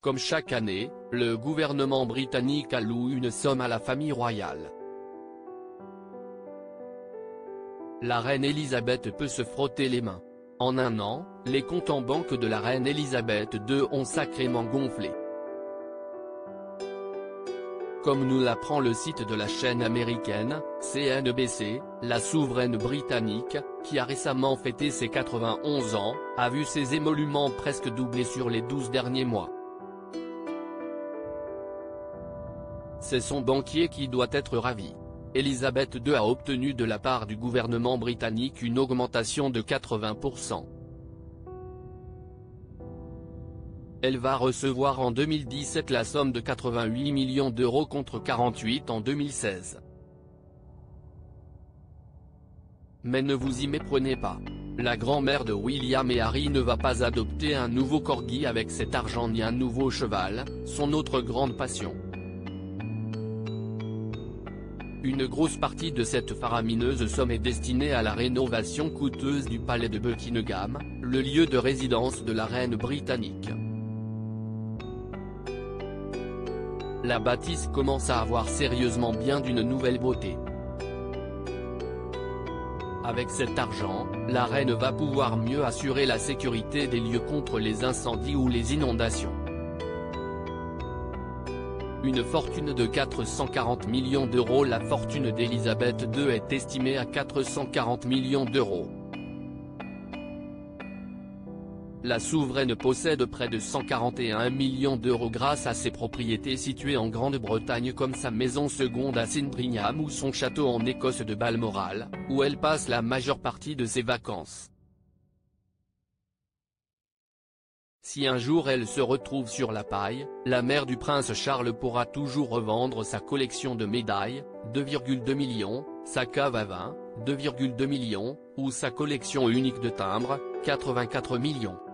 Comme chaque année, le gouvernement britannique alloue une somme à la famille royale. La reine Elisabeth peut se frotter les mains. En un an, les comptes en banque de la reine Elisabeth II ont sacrément gonflé. Comme nous l'apprend le site de la chaîne américaine, CNBC, la souveraine britannique, qui a récemment fêté ses 91 ans, a vu ses émoluments presque doubler sur les 12 derniers mois. C'est son banquier qui doit être ravi. Elisabeth II a obtenu de la part du gouvernement britannique une augmentation de 80%. Elle va recevoir en 2017 la somme de 88 millions d'euros contre 48 en 2016. Mais ne vous y méprenez pas. La grand-mère de William et Harry ne va pas adopter un nouveau corgi avec cet argent ni un nouveau cheval, son autre grande passion. Une grosse partie de cette faramineuse somme est destinée à la rénovation coûteuse du palais de Buckingham, le lieu de résidence de la reine britannique. La bâtisse commence à avoir sérieusement bien d'une nouvelle beauté. Avec cet argent, la reine va pouvoir mieux assurer la sécurité des lieux contre les incendies ou les inondations. Une fortune de 440 millions d'euros. La fortune d'Elisabeth II est estimée à 440 millions d'euros. La souveraine possède près de 141 millions d'euros grâce à ses propriétés situées en Grande-Bretagne comme sa maison seconde à Sandringham ou son château en Écosse de Balmoral, où elle passe la majeure partie de ses vacances. Si un jour elle se retrouve sur la paille, la mère du prince Charles pourra toujours revendre sa collection de médailles, 2,2 millions, sa cave à vin, 2,2 millions, ou sa collection unique de timbres, 84 millions.